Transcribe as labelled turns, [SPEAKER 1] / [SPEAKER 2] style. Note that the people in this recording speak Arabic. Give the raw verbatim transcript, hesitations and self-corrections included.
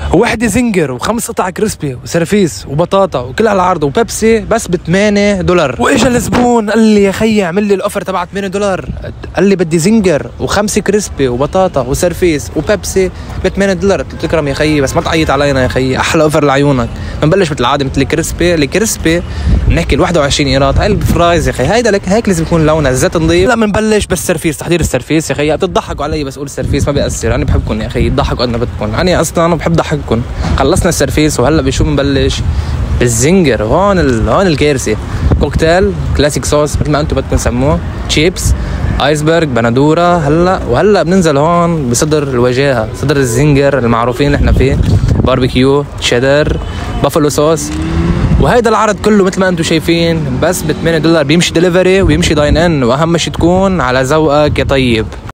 [SPEAKER 1] ووحده زنجر وخمس قطع كريسبي وسرفيس وبطاطا وكل على العرض وبيبسي بس ب ثمانية دولار. واجا الزبون قال لي يا خيي اعمل لي الاوفر تبع ثمانية دولار، قال لي بدي زنجر وخمسه كريسبي وبطاطا وسرفيس وبيبسي ب ثمانية دولار. قلت له تكرم يا خيي بس ما تعيط علينا يا خيي، احلى اوفر لعيونك. بنبلش مثل العاده مثل الكريسبي، الكريسبي بنحكي ال واحد وعشرين ايراد، هاي الفرايز يا خيي هيدا لك هيك لازم يكون لونها الزيت نظيف. لا بنبلش بالسرفيس، تحضير السرفيس يا خيي. بتضحكوا علي بس قول السرفيس ما بيأثر، انا بحبكم يا خيي تضحكوا قد ما بدكم، انا اصلا انا بحب ضحككم. خلصنا السرفيس وهلا بشو بنبلش؟ بالزنجر. هون ال... هون الكارثه. كوكتيل كلاسيك صوص مثل ما انتم بدكم سموه، تشيبس، ايسبرغ، بندوره. هلا وهلا بننزل هون بصدر الوجاهه، صدر الزنجر المعروفين نحن فيه، باربيكيو، تشيدر، بافلو صوص. وهيدا العرض كله مثل ما انتم شايفين بس ب ثمانية دولار، بيمشي دليفري ويمشي داين ان، واهم شيء تكون على ذوقك يا طيب.